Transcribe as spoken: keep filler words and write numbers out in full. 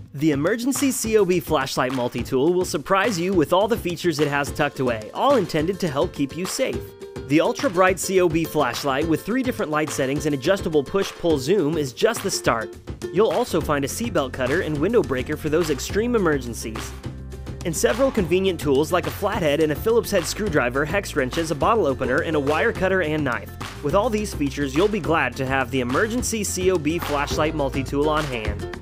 The Emergency C O B Flashlight Multi-Tool will surprise you with all the features it has tucked away, all intended to help keep you safe. The Ultra Bright C O B flashlight with three different light settings and adjustable push-pull zoom is just the start. You'll also find a seatbelt cutter and window breaker for those extreme emergencies. And several convenient tools like a flathead and a Phillips head screwdriver, hex wrenches, a bottle opener, and a wire cutter and knife. With all these features, you'll be glad to have the Emergency C O B Flashlight Multi-Tool on hand.